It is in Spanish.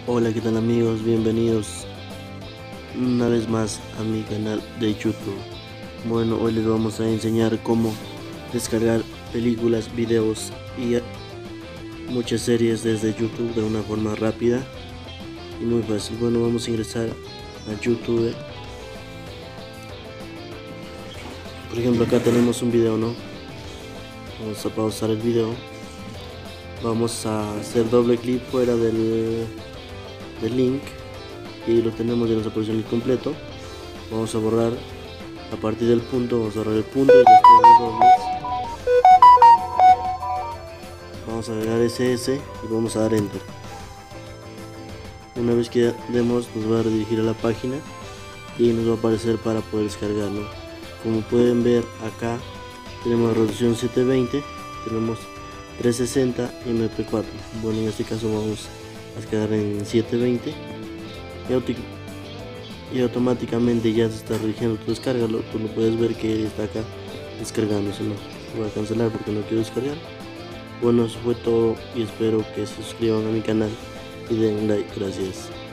Hola, ¿qué tal amigos? Bienvenidos una vez más a mi canal de YouTube. Bueno, hoy les vamos a enseñar cómo descargar películas, videos y muchas series desde YouTube de una forma rápida y muy fácil. Bueno, vamos a ingresar a YouTube. Por ejemplo, acá tenemos un video, ¿no? Vamos a pausar el video. Vamos a hacer doble clic fuera del link y lo tenemos, ya nos apareció el link completo. Vamos a borrar a partir del punto, vamos a borrar el punto y las tres dobles. Vamos a agregar SS y vamos a dar enter. Una vez que demos, nos va a redirigir a la página y nos va a aparecer para poder descargarlo. Como pueden ver acá tenemos resolución 720, tenemos 360 y MP4. Bueno, en este caso vamos a descargar en 720 y automáticamente ya se está dirigiendo tu descargarlo. Tú lo puedes ver que está acá descargándose, ¿no? Voy a cancelar porque no quiero descargar. Bueno, eso fue todo y espero que se suscriban a mi canal y den like. Gracias.